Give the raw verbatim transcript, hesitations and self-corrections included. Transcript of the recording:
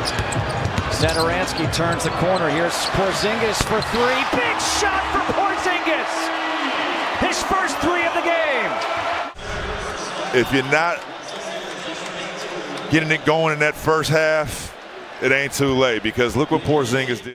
Zadaransky turns the corner. Here's Porzingis for three. Big shot for Porzingis. His first three of the game. If you're not getting it going in that first half, it ain't too late, because look what Porzingis did.